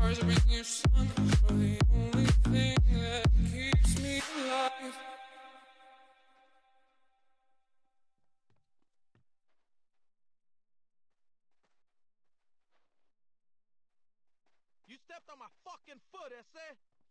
stars bring you sun. You're the only thing that keeps me alive. You stepped on my fucking foot, ese!